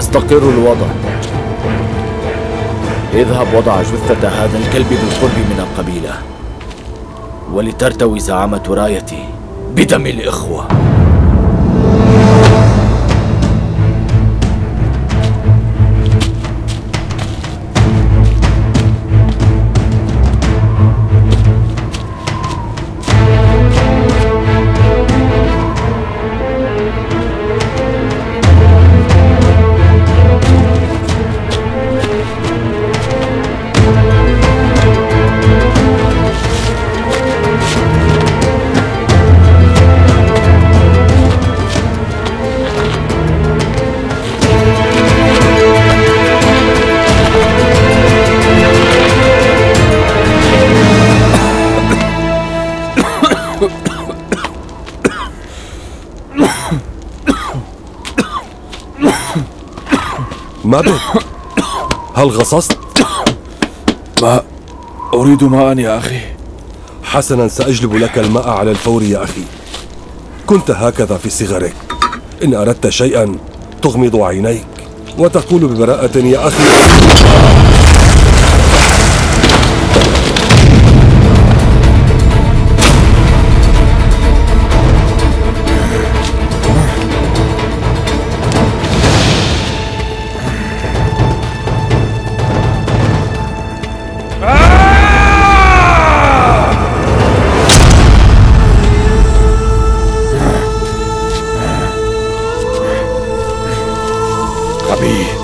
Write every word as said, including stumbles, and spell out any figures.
يستقر الوضع. اذهب وضع جثة هذا الكلب بالقرب من القبيلة، ولترتوي زعامة رايتي بدم الإخوة. ما بك؟ هل غصصت؟ ما أريد ماء يا أخي. حسنا، سأجلب لك الماء على الفور يا أخي. كنت هكذا في صغرك، إن أردت شيئا تغمض عينيك وتقول ببراءة يا أخي. أبي